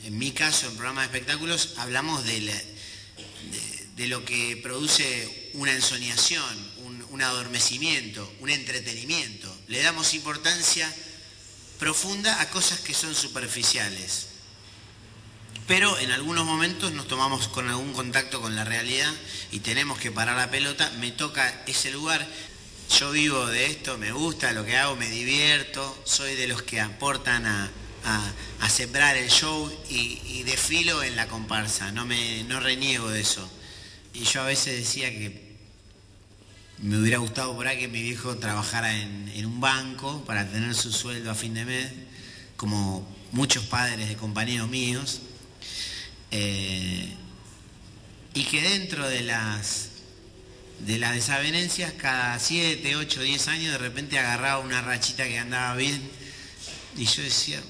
en mi caso, en programas de espectáculos, hablamos de lo que produce una ensoñación, un adormecimiento, un entretenimiento. Le damos importancia profunda a cosas que son superficiales. Pero en algunos momentos nos tomamos con algún contacto con la realidad y tenemos que parar la pelota. Me toca ese lugar. Yo vivo de esto, me gusta lo que hago, me divierto. Soy de los que aportan a sembrar el show y desfilo en la comparsa. No reniego de eso. Y yo a veces decía que me hubiera gustado por ahí que mi viejo trabajara en un banco para tener su sueldo a fin de mes, como muchos padres de compañeros míos. Y que dentro de las desavenencias, cada 7, 8, 10 años de repente agarraba una rachita que andaba bien y yo decía,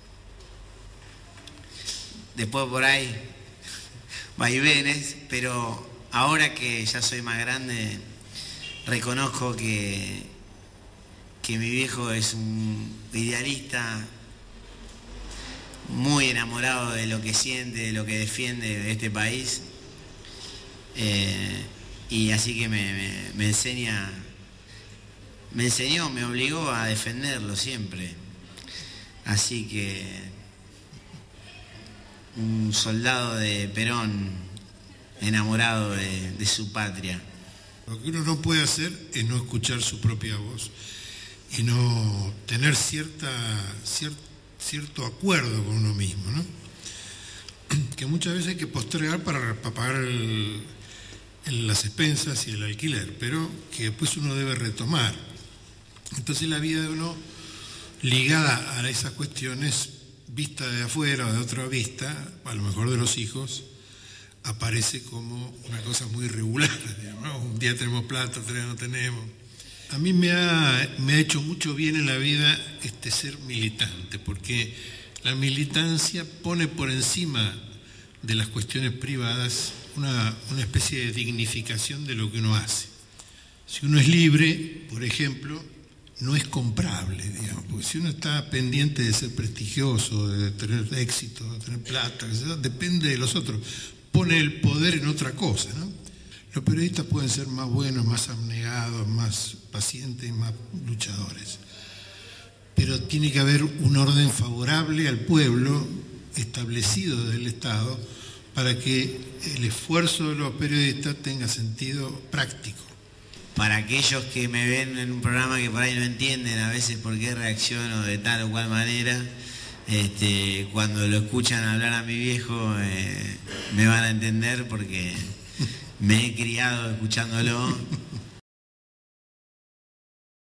después por ahí vaivenes, pero ahora que ya soy más grande reconozco que mi viejo es un idealista muy enamorado de lo que siente, de lo que defiende de este país, y así que me enseñó, me obligó a defenderlo siempre. Así que un soldado de Perón enamorado de su patria. Lo que uno no puede hacer es no escuchar su propia voz y no tener cierto acuerdo con uno mismo, ¿no? Que muchas veces hay que postergar para pagar las expensas y el alquiler, pero que después uno debe retomar. Entonces la vida de uno, ligada a esas cuestiones, vista de afuera o de otra vista, a lo mejor de los hijos, aparece como una cosa muy irregular, digamos, ¿no? Un día tenemos plata, otro día no tenemos. A mí me ha hecho mucho bien en la vida ser militante, porque la militancia pone por encima de las cuestiones privadas una especie de dignificación de lo que uno hace. Si uno es libre, por ejemplo, no es comprable, digamos, porque si uno está pendiente de ser prestigioso, de tener éxito, de tener plata, depende de los otros, pone el poder en otra cosa, ¿no? Los periodistas pueden ser más buenos, más abnegados, más pacientes, más luchadores, pero tiene que haber un orden favorable al pueblo establecido del Estado para que el esfuerzo de los periodistas tenga sentido práctico. Para aquellos que me ven en un programa que por ahí no entienden a veces por qué reacciono de tal o cual manera, cuando lo escuchan hablar a mi viejo me van a entender porque me he criado escuchándolo